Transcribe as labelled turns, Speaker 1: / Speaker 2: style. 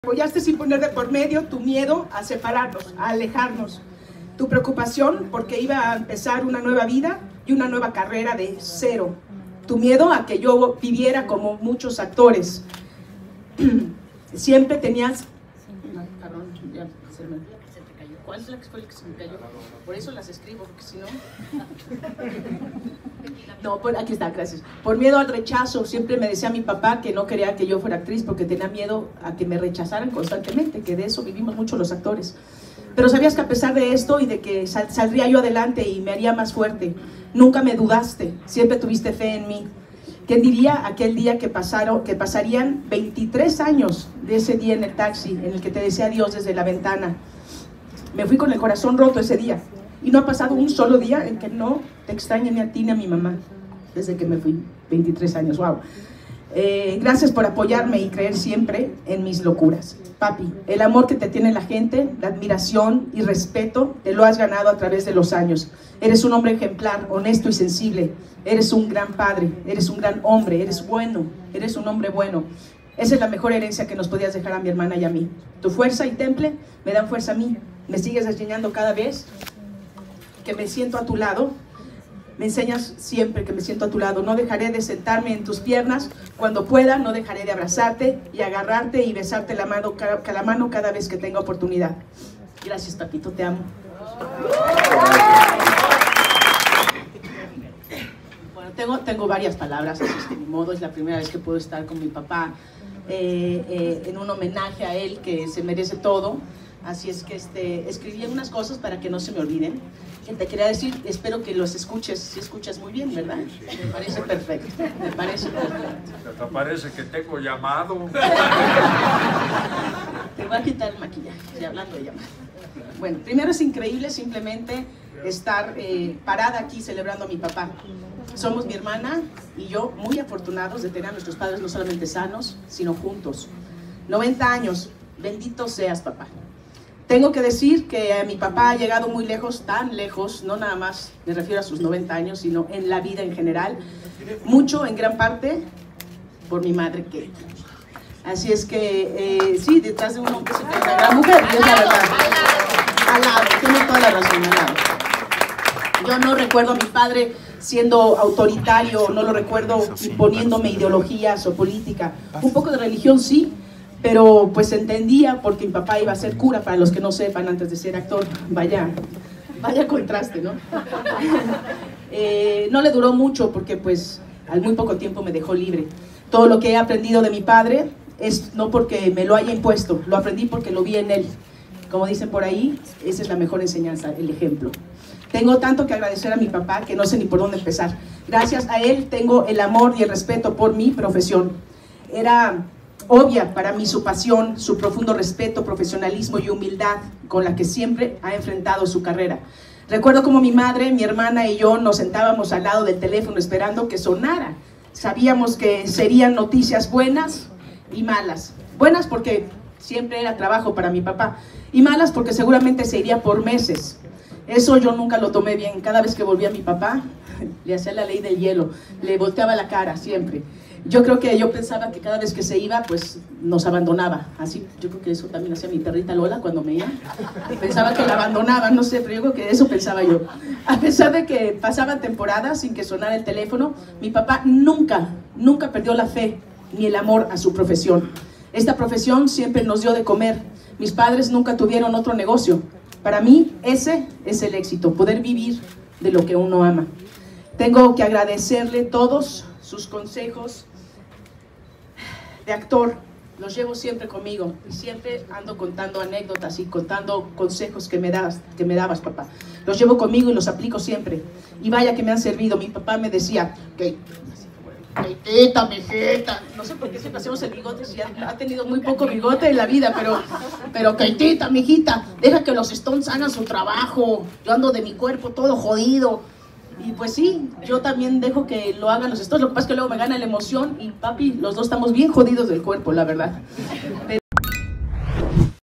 Speaker 1: Apoyaste sin poner de por medio tu miedo a separarnos, a alejarnos, tu preocupación porque iba a empezar una nueva vida y una nueva carrera de cero, tu miedo a que yo viviera como muchos actores. Siempre tenías... Perdón, ya se te cayó. ¿Cuál es la que fue la que se me cayó? Por eso las escribo, porque si no... No, aquí está, gracias. Por miedo al rechazo, siempre me decía mi papá que no quería que yo fuera actriz porque tenía miedo a que me rechazaran constantemente, que de eso vivimos mucho los actores. Pero sabías que a pesar de esto y de que saldría yo adelante y me haría más fuerte, nunca me dudaste, siempre tuviste fe en mí. ¿Quién diría aquel día que pasarían 23 años de ese día en el taxi en el que te decía adiós desde la ventana? Me fui con el corazón roto ese día. Y no ha pasado un solo día en que no te extrañe ni a ti ni a mi mamá, desde que me fui, 23 años, wow. Gracias por apoyarme y creer siempre en mis locuras. Papi, el amor que te tiene la gente, la admiración y respeto, te lo has ganado a través de los años. Eres un hombre ejemplar, honesto y sensible. Eres un gran padre, eres un gran hombre, eres bueno, eres un hombre bueno. Esa es la mejor herencia que nos podías dejar a mi hermana y a mí. Tu fuerza y temple me dan fuerza a mí. Me sigues enseñando cada vez que me siento a tu lado. Me enseñas siempre que me siento a tu lado. No dejaré de sentarme en tus piernas cuando pueda. No dejaré de abrazarte y agarrarte y besarte la mano cada vez que tenga oportunidad. Gracias, papito, te amo. Bueno, tengo varias palabras, así es que ni modo, es la primera vez que puedo estar con mi papá en un homenaje a él que se merece todo. Así es que escribí unas cosas para que no se me olviden. Que te quería decir, espero que los escuches, si escuchas muy bien, ¿verdad? Me parece perfecto, me parece perfecto.
Speaker 2: ¿Te parece que tengo llamado?
Speaker 1: Te voy a quitar el maquillaje, estoy hablando de llamado. Bueno, primero es increíble simplemente estar parada aquí celebrando a mi papá. Somos mi hermana y yo muy afortunados de tener a nuestros padres no solamente sanos, sino juntos. 90 años, bendito seas, papá. Tengo que decir que mi papá ha llegado muy lejos, tan lejos, no nada más me refiero a sus 90 años, sino en la vida en general, mucho, en gran parte, por mi madre Kate. Así es que, sí, detrás de un hombre se encuentra una gran mujer, y es la verdad. Al lado, tiene toda la razón, al lado. Yo no recuerdo a mi padre siendo autoritario, no lo recuerdo imponiéndome ideologías o política. Un poco de religión sí, pero pues entendía porque mi papá iba a ser cura, para los que no sepan, antes de ser actor. Vaya contraste, ¿no? No le duró mucho porque pues al muy poco tiempo me dejó libre. Todo lo que he aprendido de mi padre es no porque me lo haya impuesto, lo aprendí porque lo vi en él. Como dicen por ahí, esa es la mejor enseñanza, el ejemplo. Tengo tanto que agradecer a mi papá que no sé ni por dónde empezar. Gracias a él tengo el amor y el respeto por mi profesión. Era obvia para mí su pasión, su profundo respeto, profesionalismo y humildad con la que siempre ha enfrentado su carrera. Recuerdo como mi madre, mi hermana y yo nos sentábamos al lado del teléfono esperando que sonara. Sabíamos que serían noticias buenas y malas. Buenas porque siempre era trabajo para mi papá y malas porque seguramente se iría por meses. Eso yo nunca lo tomé bien. Cada vez que volvía mi papá, le hacía la ley del hielo, le volteaba la cara siempre. Yo creo que yo pensaba que cada vez que se iba, pues nos abandonaba. Así, yo creo que eso también hacía mi perrita Lola cuando me iba. Pensaba que la abandonaba, no sé, pero yo creo que eso pensaba yo. A pesar de que pasaban temporadas sin que sonara el teléfono, mi papá nunca perdió la fe ni el amor a su profesión. Esta profesión siempre nos dio de comer. Mis padres nunca tuvieron otro negocio. Para mí, ese es el éxito, poder vivir de lo que uno ama. Tengo que agradecerle todos sus consejos de actor, los llevo siempre conmigo y siempre ando contando anécdotas y contando consejos que me dabas, papá. Los llevo conmigo y los aplico siempre. Y vaya que me han servido. Mi papá me decía, Keitita, mijita. No sé por qué siempre hacemos el bigote, si ha tenido muy poco bigote en la vida, pero Keitita, mijita, deja que los Stones hagan su trabajo. Yo ando de mi cuerpo todo jodido. Y pues sí, yo también dejo que lo hagan los Stones. Lo que pasa es que luego me gana la emoción y papi, los dos estamos bien jodidos del cuerpo, la verdad.